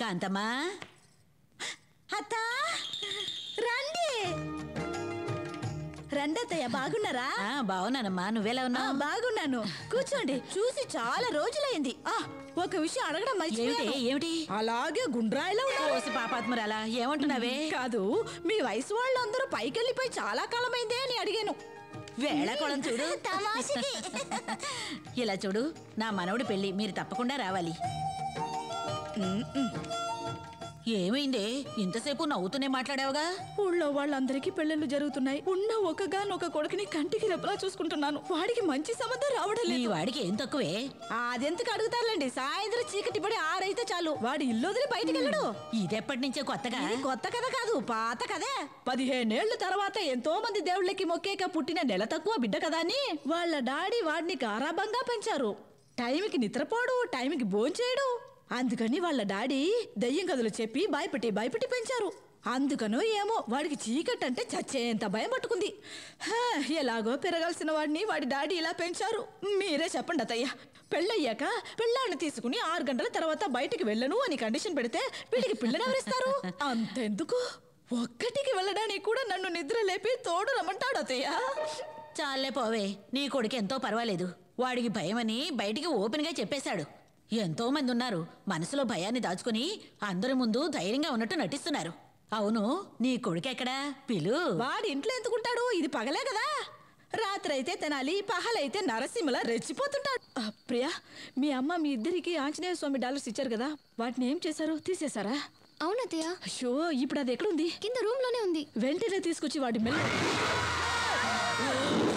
కాంతమ్మా, అత్తా రండి రండత్తయ్య. బాగున్నారా? బాగున్నానమ్మా, నువ్వెలా ఉన్నావు? బాగున్నాను. కూర్చోండి. చూసి చాలా రోజులైంది. ఒక విషయం అడగడం మర్చిపోయాను. ఏమిటి? అలాగే గుండ్రాయిలో ఓసి పాపాత్మరాలా, ఏమంటున్నావే? కాదు, మీ వయసు వాళ్ళందరూ పైకెళ్ళిపోయి చాలా కాలమైందే అని అడిగాను. వేళకోళం చూడు. ఇలా చూడు, నా మనవడి పెళ్లి, మీరు తప్పకుండా రావాలి. ఏమైందే, ఇంతసేపు నవ్వుతూనే మాట్లాడావుగా? ఊళ్ళో వాళ్ళందరికీ పెళ్లిళ్ళు జరుగుతున్నాయి. ఉన్న ఒకగానొక కొడుకుని కంటికి రెప్పలా చూసుకుంటున్నాను. వాడికి మంచి సంబంధం రావడం లేదు. వాడికి ఏం తక్కువే? అదెందుకు అడుగుతారులేండి, సాయంత్రం చీకటి పడి 6 అయితే చాలు వాడి ఇల్లు వదిలి బయటికి వెళ్ళడు. ఇదెప్పటి నుంచే కొత్తగా? కొత్త కథ కాదు, పాత కథే. 15 ఏళ్ల తర్వాత ఎంతో మంది దేవుళ్ళకి మొక్కేక పుట్టిన నెల తక్కువ బిడ్డ కదా అని వాళ్ళ డాడీ వాడిని గారాబంగా పెంచారు. టైంకి నిద్రపోడు, టైంకి భోంచేయడు. అందుకని వాళ్ళ డాడీ దయ్యం కథలు చెప్పి భయపెట్టి పెంచారు. అందుకనో ఏమో వాడికి చీకటి అంటే చచ్చేంత భయం పట్టుకుంది. ఎలాగో పెరగాల్సిన వాడిని వాడి డాడీ ఇలా పెంచారు. మీరే చెప్పండి అత్తయ్య, పెళ్ళయ్యాక పిల్లాన్ని తీసుకుని 6 గంటల తర్వాత బయటికి వెళ్ళను అని కండిషన్ పెడితే వీడికి పిల్లని ఎవరిస్తారు? అంతెందుకు, ఒక్కటికి వెళ్ళడానికి కూడా నన్ను నిద్ర లేపి తోడు రమ్మంటాడు అత్తయ్య. చాలే పోవే, నీ కొడుకు ఎంతో పర్వాలేదు. వాడికి భయమని బయటికి ఓపెన్ గా చెప్పేశాడు. ఎంతో మంది ఉన్నారు మనసులో భయాన్ని దాచుకుని అందరి ముందు ధైర్యంగా ఉన్నట్టు నటిస్తున్నారు. అవును, నీ కొడుకెక్కడా? పిలు. వాడి ఇంట్లో ఎందుకుంటాడు? ఇది పగలే కదా. రాత్రి అయితే తినాలి, పగలైతే నరసింహలా రెచ్చిపోతుంటాడు. ప్రియా, మీ అమ్మ మీ ఇద్దరికి ఆంజనేయ స్వామి డాలర్స్ ఇచ్చారు కదా, వాటిని ఏం చేశారు? తీసేశారా? అవునత్తయ్య. అయ్యో, ఇప్పుడు అది ఎక్కడుంది? కింద రూమ్ లోనే ఉంది. వెంటనే తీసుకొచ్చి వాడి మెల్ల